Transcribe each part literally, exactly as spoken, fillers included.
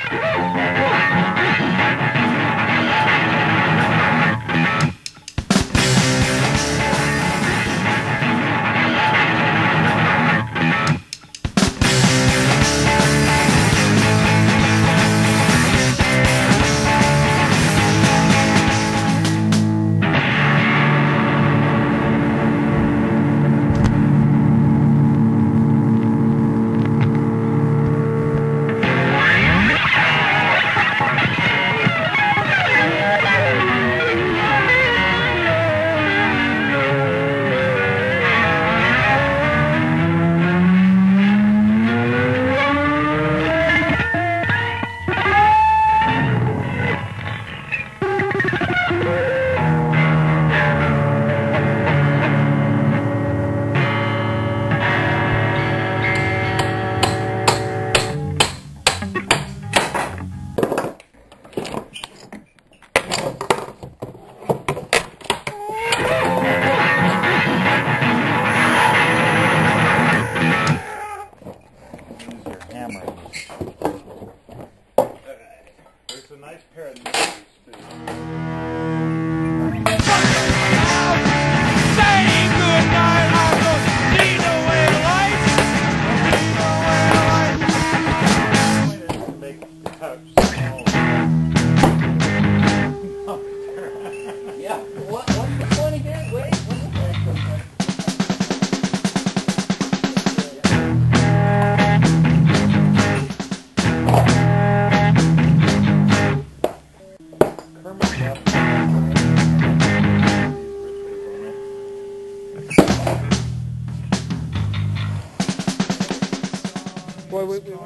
Boy, wait, wait.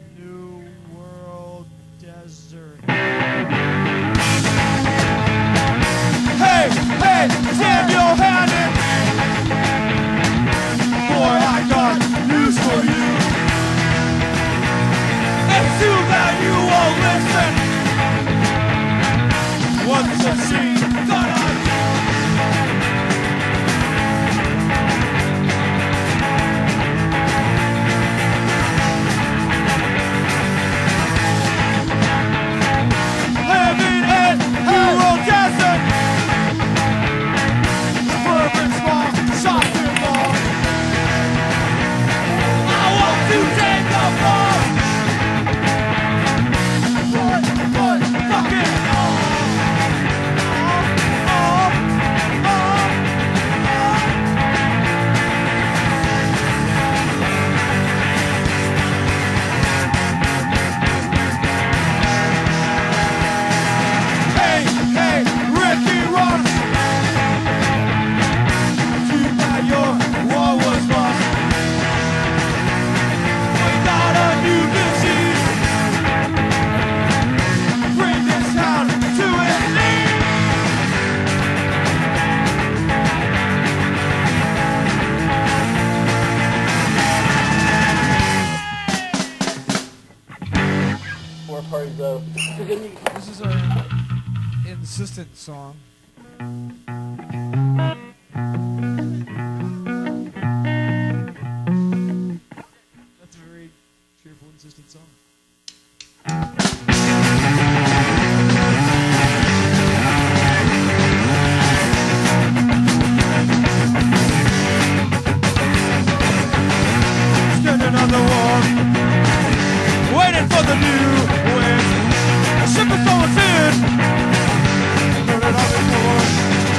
New World Desert. Hey, hey, Samuel Hannon. Boy, I got news for you. It's too bad you won't listen. Once a scene that I This is our insistent song. That's a very cheerful, insistent song. Standing on the wall, waiting for the new wind. A ship is going in. Heard it all before.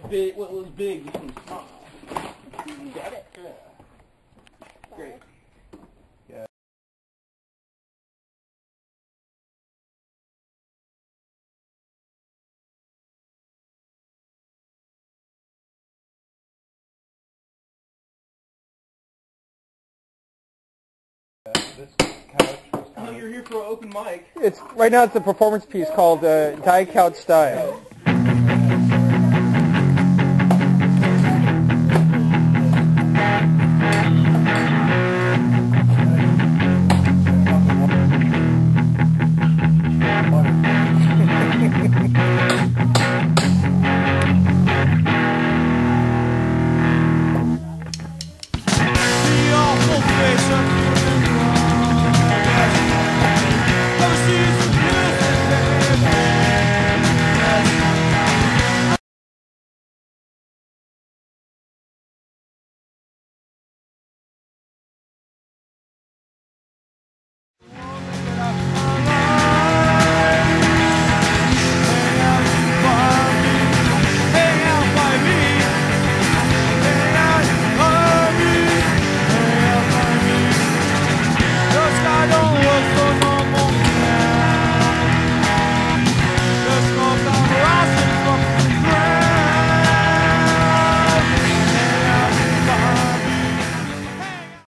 big, what was big became small. Got it? Yeah. Great. Yeah. This couch was kind of... you're here for an open mic. It's right now. It's a performance piece called uh, Die Couch Style.